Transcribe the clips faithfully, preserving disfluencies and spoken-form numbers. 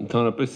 Ընդհանրապես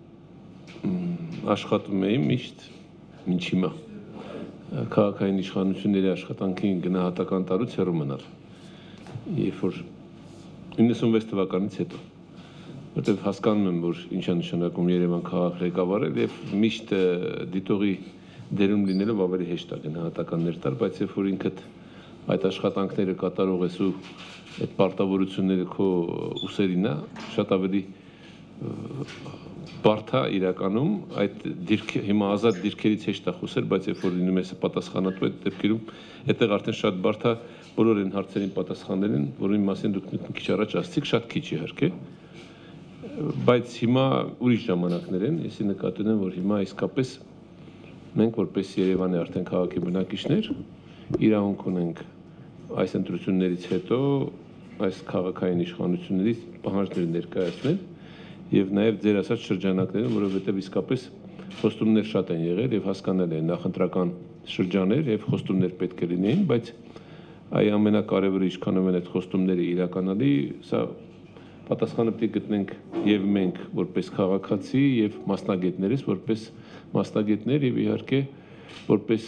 աշխատում էի միշտ մինչ հիմա քաղաքային իշխանությունների աշխատանքին գնահատական տալուց հեռու մնալ, երբ որ իննսունվեց թվականից հետո, որտեղ հասկանում եմ, որ ինչ է նշանակում Երևան քաղաք ղեկավարել եւ միշտ դիտողի դերում լինելով ավելի հեշտ է գնահատականներ տալ, բայց երբ որ ինքդ այդ աշխատանքները կատարող ես ու այդ պարտավորությունները քո ուսերին է, շատ ավելի բարդ է իրականում այդ դիրք հիմա ազատ դիրքերից հեշտ է խոսել, բայց երբ որ լինում ես պատասխանատու այդ դեպքերում, այդտեղ արդեն շատ բարդ է բոլոր այն հարցերին պատասխանել, որի մասին դուք մի քիչ առաջ ասացիք, շատ քիչ իհարկե, բայց հիմա ուրիշ ժամանակներ են, ես նկատի ունեմ, որ հիմա իսկապես մենք որպես Երևանի արդեն քաղաքի բնակիչներ իրավունք ունենք այս ընտրություններից հետո այս քաղաքային իշխանություններից պահանջներ ներկայացնել եւ նաեւ ձեր ասած շրջանակներում, որովհետեւ իսկապես խոստումներ շատ են եղել եւ հասկանալի է նախընտրական շրջաններ եւ խոստումներ պետք է լինեին, բայց այ ամենակարևորը ինչքանով են այդ խոստումները իրականալի, սա պատասխանը պետք է գտնենք եւ մենք որպես քաղաքացի եւ մասնագետներս որպես մասնագետներ եւ իհարկե որպես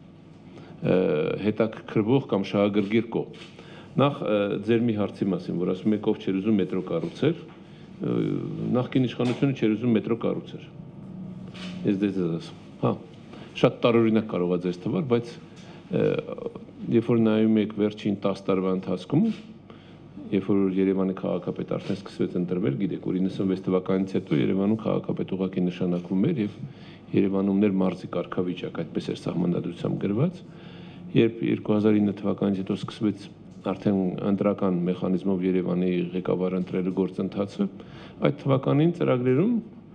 հետաքրքրվող կամ շահագրգիռ կողմ։ Նախ ձեր մի հարցի մասին, որ ասում եք ով չէր ուզում մետրո կառուցել, նախկին իշխանությունը չէր ուզում մետրո կառուցել։ Ես դες ասում, հա, շատ տարօրինակ կարող է ձեզ թվալ, բայց երբ որ նայում եք վերջին տասը տարվա ընթացքում, երբ որ Երևանի քաղաքապետ արդեն սկսվեց ընտրվել, գիտեք, որ իննսունվեց թվականից հետո Երևանում քաղաքապետ ուղղակի նշանակվում էր եւ Երևանում ներ մարզի կարգավիճակ, այդպես էր սահմանադրությամբ գրված, երբ երկու հազար ինը թվականից հետո սկսվեց արդեն ընտրական մեխանիզմով Երևանի ղեկավար ընտրելու գործընթացը, այդ թվականին ծրագրերում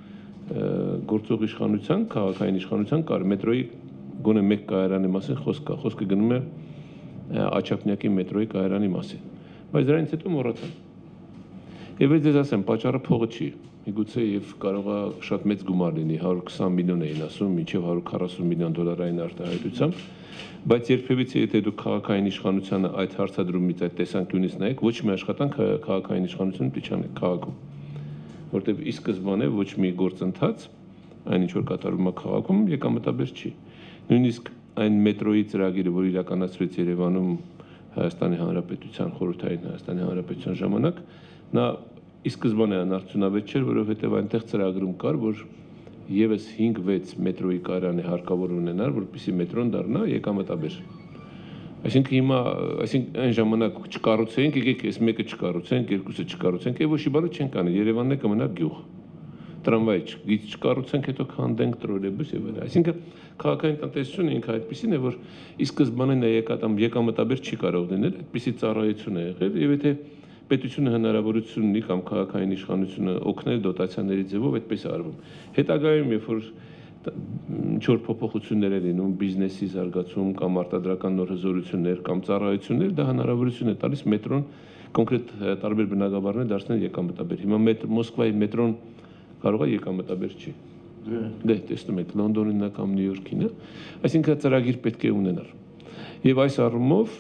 գործող իշխանության, քաղաքային իշխանության կար մետրոյի գոնե մեկ կայարանի մասին խոսք կա, խոսքը գնում է Աչափնյակի մետրոյի կայարանի մասին, բայց դրանից հետո մոռացան։ Եվ ես ձեզ ասեմ, պատճառը փողը չի, միգուցե եւ կարող է շատ մեծ գումար լինի, հարյուր քսան միլիոն էին ասում, մինչեւ հարյուր քառասուն միլիոն դոլարային արտահայտությամբ, բայց երբևիցե եթե դուք քաղաքային իշխանությանը այդ հարցադրումից այդ տեսանկյունից նայեք, ոչ մի աշխատանք քաղաքային իշխանությունը պիտի չանեք քաղաքում, որտեղ ի սկզբանե ոչ մի գործընթաց, այն ինչ որ կատարվում է քաղաքում, եկամտաբեր չի։ Նույնիսկ այն մետրոյի ծրագիրը, որ իրականացվեց Երևանում Հայաստանի Հանրապետության խորհրդային Հայաստանի Հանրապետության ժամանակ, նա ի սկզբանե անարդյունավետ չէր, որովհետև այնտեղ ծրագրում կար, որ եւս հինգ վեց մետրոյի կայարանի հարկավոր ունենար, որպեսզի մետրոն դառնա եկամտաբեր։ Այսինքն հիմա, այսինքն այն ժամանակ չկառուցենք, եկեք այս մեկը չկառուցենք, երկուսը չկառուցենք, եւ ոչի բանը չենք անի, Երևանն է կմնա գյուղ։ Տրամվայ չկառուցենք, հետո քանդենք տրոլեյբուս եւ այլն։ Այսինքն քաղաքային տնտեսությունը ինքը այդպեսին է, որ ի սկզբանե նա եկատամ եկամտաբեր չի կարող լինել, այդպեսի ծառայություն է եղել եւ եթե պետությունը հնարավորություն ունի կամ քաղաքային իշխանությունը օգնել դոտացիաների ձևով այդպես է արվում։ Հետագայում երբ որ ինչ-որ փոփոխություններ են լինում, բիզնեսի զարգացում կամ արտադրական նոր հզորություններ կամ ծառայություններ, դա հնարավորություն է տալիս մետրոն կոնկրետ տարբեր բնակավարներ դարձնել եկամտաբեր։ Հիմա Մոսկվայի մետրոն կարող է եկամտաբեր չի։ Դե տեսնում եք Լոնդոնին կամ Նյու Յորքին, այսինքն ծրագիր պետք է ունենալ։ Եվ այս առումով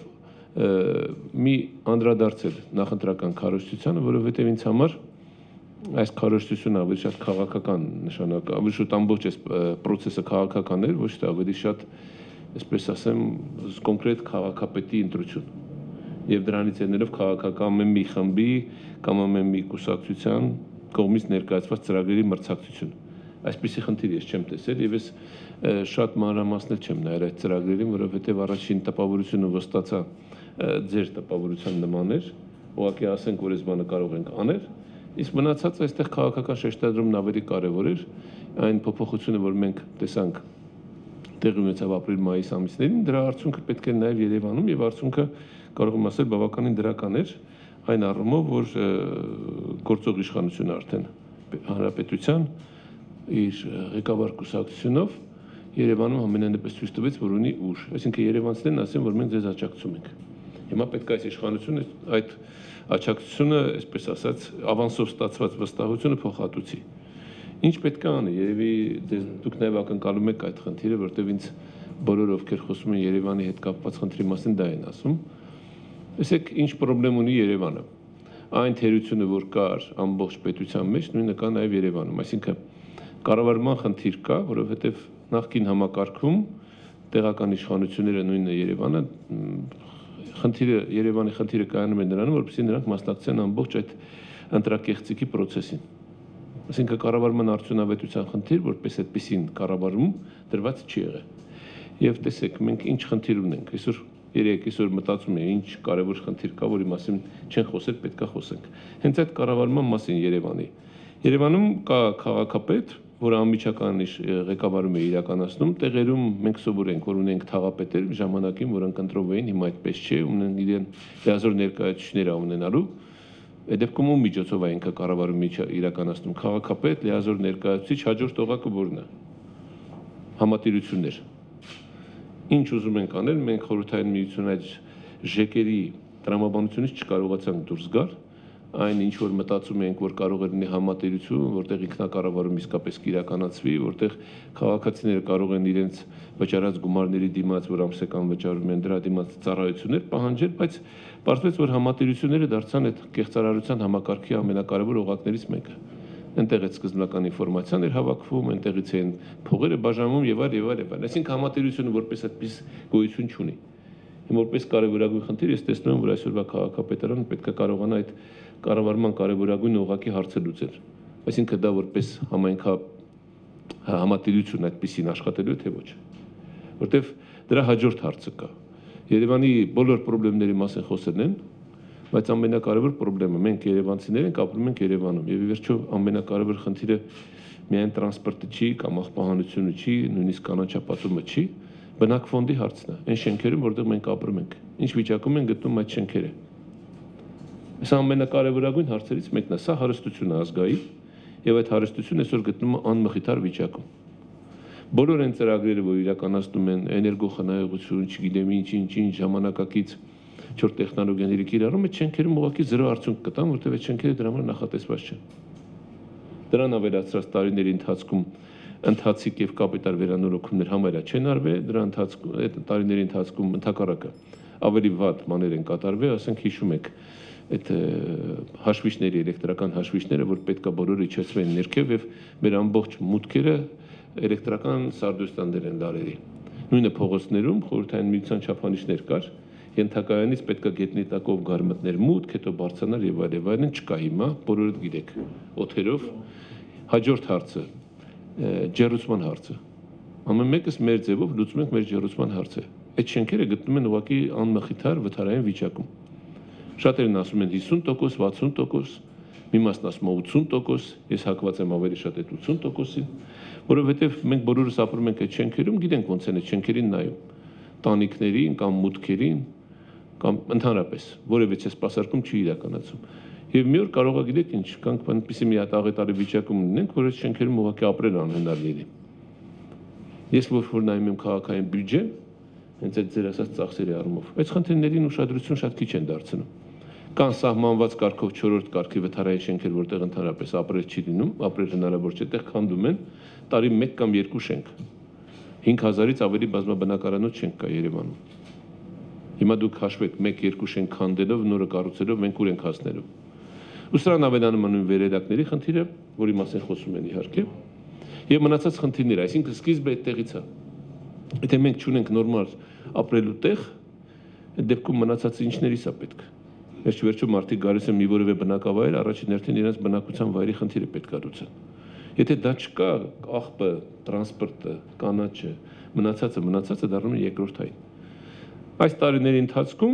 մի անդրադարձել նախընտրական քարոզչությանը, որովհետև ինձ համար այս քարոզչությունը ավելի շատ քաղաքական նշանակ, ավելի շուտ ամբողջ այս process-ը քաղաքական էր, ոչ թե ավելի շատ, այսպես ասեմ, կոնկրետ քաղաքապետի ընտրություն։ Եվ դրանից ելնելով քաղաքական ամեն մի խմբի կամ ամեն մի կուսակցության կողմից ներկայացված ծրագրերի մրցակցություն։ Այսպիսի խնդիր ես չեմ տեսել եւ ես շատ մանրամասնել չեմ նայել այդ ծրագրերին, որովհետեւ առաջին տպավորությունը վստացա ձեր տպավորության նման էր, ուղղակի ասենք, որ այս բանը կարող ենք անել, իսկ մնացածը այստեղ քաղաքական շեշտադրումն ավելի կարևոր էր, այն փոփոխությունը, որ մենք տեսանք տեղի ունեցավ ապրիլ-մայիս ամիսներին, դրա արդյունքը պետք է նայել Երևանում եւ արդյունքը կարող եմ ասել բավականին դրական էր, այն առումով, որ գործող իշխանությունը արդեն հանրապետության իր ղեկավար կուսակցությունով Երևանում ամենայնպես ցույց տվեց, որ ունի ուժ, այսինքն երևանցիներն ասեն, որ մենք ձեզ աջակցում ենք։ Հիմա պետք է այս իշխանությունը այդ աջակցությունը, այսպես ասած, ավանսով ստացված վստահությունը փոխհատուցի։ Ինչ պետք է անի, երևի դուք նաև ակնկալում եք այդ խնդիրը, որտեղ ինձ բոլոր ովքեր խոսում են Երևանի հետ կապված խնդրի մասին դա են ասում։ Տեսեք, ինչ խնդրեմ ունի Երևանը։ այն թերությունը, որ կար ամբողջ պետության մեջ, նույնը կա նաև Երևանում, այսինքն կառավարման խնդիր կա, որովհետև նախկին համակարգում տեղական իշխանությունները նույնը Երևանը խնդիրը Երևանի խնդիրը կայանում է նրանում, որպեսզի նրանք մասնակցեն ամբողջ այդ ընտրակեղծիքի process-ին։ Այսինքն կառավարման արդյունավետության խնդիր, որպես այդպեսին կառավարում դրված չի եղել։ Եվ տեսեք, մենք ինչ խնդիր ունենք, այսօր երեք այսօր մտածում եմ, ինչ կարևոր խնդիր կա, որի մասին չեն խոսել, պետք է խոսենք։ Հենց այդ կառավարման մասին Երևանի։ Երևանում կա քաղաքապետ, որը անմիջական ղեկավարում է իրականացնում, տեղերում մենք սովորենք, որ ունենք թաղապետեր ժամանակին, որոնք ընտրով էին, հիմա այդպես չէ, ունեն իրեն լիազոր ներկայացուցիչներ ունենալու, այդ դեպքում ում միջոցով է ինքը կառավարում իրականացնում, քաղաքապետ, լիազոր ներկայացուցիչ, հաջորդ օղակը որն է։ Համատիրություններ։ Ինչ ուզում ենք անել, մենք խորհրդային միություն այդ ժեկերի տրամաբանությունից չկարողացանք դուրս գալ, այն ինչ որ մտածում ենք, որ կարող է լինի համատիրություն, որտեղ ինքնակառավարում իսկապես կիրականացվի, որտեղ քաղաքացիները կարող են իրենց վճարած գումարների դիմաց, որ ամսական վճարում են, դրա դիմաց ծառայություններ պահանջել, բայց պարզվեց, որ համատիրությունները դարձան այդ կեղծարարության համակարգի ամենակարևոր օղակներից մեկը։ Այնտեղ այդ սկզբնական ինֆորմացիան էր հավաքվում, այնտեղից են փողերը բաժանվում եւ այլ եւ այլ եւ այլ։ Այսինքն համատիրությունը որպես այդպես գոյություն չունի։ Հիմա որպես կարևորագույն խնդիր ես տեսնում եմ, որ այսօրվա քաղաքապետարանը պետք է կարողանա այդ կառավարման կարևորագույն օղակի հարցը լուծել։ Այսինքն դա որպես համայնքա համատիրություն այդպեսին աշխատելու թե ոչ։ Որտեվ դրա հաջորդ հարցը կա։ Երևանի բոլոր խնդիրների մասին խոսել են, բայց ամենակարևոր խնդիրը մենք երևանցիներ ենք, ապրում ենք Երևանում եւ ի վերջո ամենակարևոր խնդիրը միայն տրանսպորտը չի կամ աղբահանությունը չի, նույնիսկ կանաչապատումը չի, բնակֆոնդի հարցն է, այն շենքերում, որտեղ մենք ապրում ենք, ինչ վիճակում են գտնում այդ շենքերը։ Սա ամենակարևորագույն հարցերից մեկն է, սա հարստությունը ազգային եւ այդ հարստությունը այսօր գտնում է անմխիթար վիճակում։ Բոլոր այն ծրագրերը, որ իրականացնում են էներգոխնայողություն, չգիտեմ ինչ, ինչ, ինչ ժամանակակից չոր տեխնոլոգիաների կիրառումը, այդ շենքերում ուղղակի զրո արդյունք կտան, որտեղ այդ շենքերը դրա համար նախատեսված չեն։ Դրան ավելացրած տարիների ընթացքում ընթացիկ եւ կապիտալ վերանորոգումներ համարյա չեն արվել, դրա ընթացքում այդ տարիների ընթացքում ընդհակառակը ավելի վատ մաներ են կատարվել, ասենք հիշում եք այդ հաշվիչների էլեկտրական հաշվիչները, որ պետքա բոլորը իջեցվեն ներքև եւ մեր ամբողջ մուտքերը էլեկտրական սարդոստաններ են դարերի։ Նույնը փողոցներում խորհրդային միության չափանիշներ կար, ենթակայանից պետքա գետնի տակով գարմատներ մուտք, հետո բարձրանալ եւ այլ եւ այլն չկա հիմա, բոլորը գիտեք, օթերով։ Հաջորդ հարցը ջերուցման հարցը։ Ամեն մեկս մեր ձևով լուծում ենք մեր ջերուցման հարցը։ Այդ շենքերը գտնում են ուղղակի անմխիթար վթարային վիճակում։ Շատերն ասում են հիսուն տոկոս, վաթսուն տոկոս, մի մասն ասում է ութսուն տոկոս, ես հակված եմ ավելի շատ այդ ութսուն տոկոսին, որովհետև մենք բոլորս ապրում ենք այդ շենքերում, գիտենք ոնց են այդ շենքերին նայում, տանիքներին կամ մուտքերին կամ ընդհանրապես որևէ սպասարկում չի իրականացում։ Եվ մի օր կարող է գիտեք ինչ, կանք այնպեսի մի հատ աղետալի վիճակում ունենք, որ այդ շենքերում ուղղակի ապրել անհնար լինի։ Ես որ որ նայում եմ քաղաքային բյուջեն, հենց այդ ձեր ասած ծախսերի առումով, այս խնդիրներին ուշադրություն շատ քիչ են դարձնում։ Կան սահմանված կարգով չորրորդ կարգի վթարային շենքեր, որտեղ ընդհանրապես ապրել չի լինում, ապրել հնարավոր չէ, այդտեղ քանդում են տարի մեկ կամ երկու շենք։ հինգ հազարից ավելի բազմաբնակարանոց շենք կա Երևանում։ Հիմա դուք հաշվեք մեկ-երկու շենք քանդելով, նորը կառուցելով մենք ուր ենք հասնելու։ Ու սրան ավելանում են վերելակների խնդիրը, որի մասին խոսում են իհարկե, եւ մնացած խնդիրները, այսինքն սկիզբը այդտեղից է։ Եթե մենք չունենք նորմալ ապրելու տեղ, այդ դեպքում մնացածը ինչներիս է պետք։ Վերջ վերջո մարդիկ գալիս են մի որևէ բնակավայր, առաջին հերթին իրենց բնակության վայրի խնդիրը պետք է լուծեն։ Եթե դա չկա, աղբը, տրանսպորտը, կանաչը, մնացածը, մնացածը դառնում է երկրորդային։ Այս տարիների ընթացքում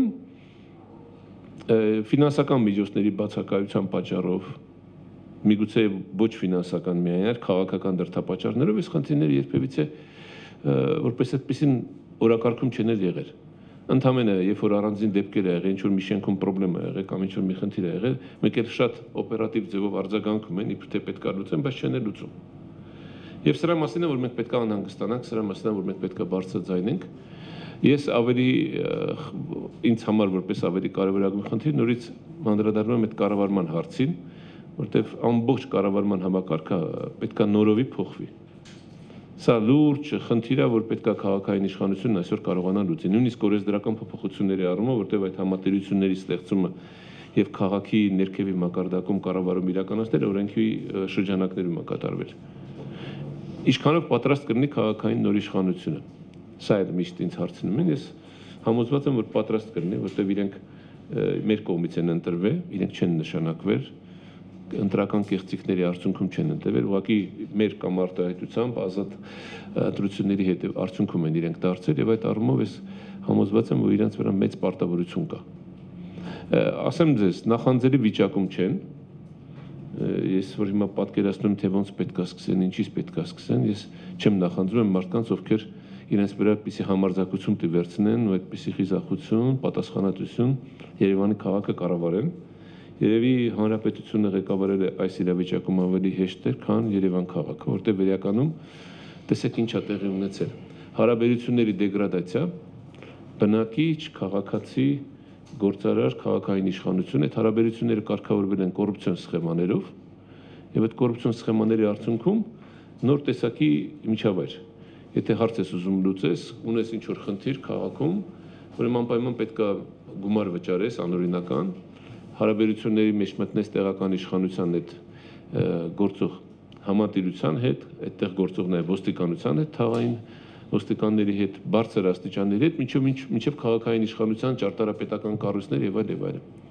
ֆինանսական միջոցների բացակայության պատճառով, միգուցե ոչ ֆինանսական միայն, այլ քաղաքական դրդապատճառներով այս խնդիրները երբևիցե որպես այդպեսին օրակարգում չեն եղել։ Ընդամենը, երբ որ առանձին դեպքեր ա եղել, ինչ որ մի շենքում խնդրեմ ա եղել կամ ինչ որ մի խնդիր ա եղել, մեկ էլ շատ օպերատիվ ձևով արձագանքում են, իբր թե պետք է լուծեն, բայց չեն լուծում։ Եվ սրա մասին է, որ մենք պետք է անհանգստանանք, սրա մասին է, որ մենք պետք է բարձրաձայնենք։ Ես ավելի ինձ համար որպես ավելի կարևորագույն խնդիր նորից անդրադառնում եմ այդ կառավարման հարցին, որտեղ ամբողջ կառավարման համակարգը պետք է նորովի փոխվի։ Սա լուրջ խնդիր է, որ պետք է քաղաքային իշխանությունն այսօր կարողանա լուծել։ Նույնիսկ օրենսդրական փոփոխությունների առումով, որտեղ այդ համատերությունների ստեղծումը եւ քաղաքի ներքևի մակարդակում կառավարում իրականացնել օրենքի շրջանակներում է կատարվել։ Ինչքանով պատրաստ կլինի քաղաքային նոր իշխանությունը։ Սա էլ միշտ ինձ հարցնում են, ես համոզված եմ, որ պատրաստ կլինի, որտեղ իրենք մեր կողմից են ընտրվել, իրենք չեն նշանակվել, ընտրական կեղծիքների արդյունքում չեն ընտրվել, ուղղակի մեր կամ արտահայտությամբ ազատ ընտրությունների հետ արդյունքում են իրենք դարձել եւ այդ առումով ես համոզված եմ, որ իրենց վրա մեծ պարտավորություն կա։ Ասեմ ձեզ, նախանձելի վիճակում չեն, ես որ հիմա պատկերացնում թե ոնց պետք է սկսեն, ինչից պետք է սկսեն, ես չեմ նախանձում եմ մարդկանց, ովքեր իրենց վրա այդպիսի համարձակություն տվերցնեն ու այդպիսի խիզախություն, պատասխանատվություն Երևանի քաղաքը կառավարեն։ Երևի հանրապետությունը ղեկավարել է այս իրավիճակում ավելի հեշտ էր, քան Երևան քաղաքը, որտեղ վերականում տեսեք ինչ է տեղի ունեցել։ Հարաբերությունների դեգրադացիա, բնակիչ, քաղաքացի, գործարար, քաղաքային իշխանություն, այդ հարաբերությունները կարգավորվել են կոռուպցիոն սխեմաներով, եւ այդ կոռուպցիոն սխեմաների արդյունքում նոր տեսակի միջավայր։ Եթե հարց ես ուզում լուծես, ունես ինչ-որ խնդիր քաղաքում, ուրեմն անպայման պետք է գումար վճարես անօրինական, հարաբերությունների մեջ մտնես տեղական իշխանության հետ գործող համատիրության հետ, այդտեղ գործող նաև ոստիկանության հետ, թաղային ոստիկանների հետ, բարձր աստիճանների հետ, մինչև մինչև քաղաքային իշխանության ճարտարապետական կառույցներ եւ այլ եւ այլն։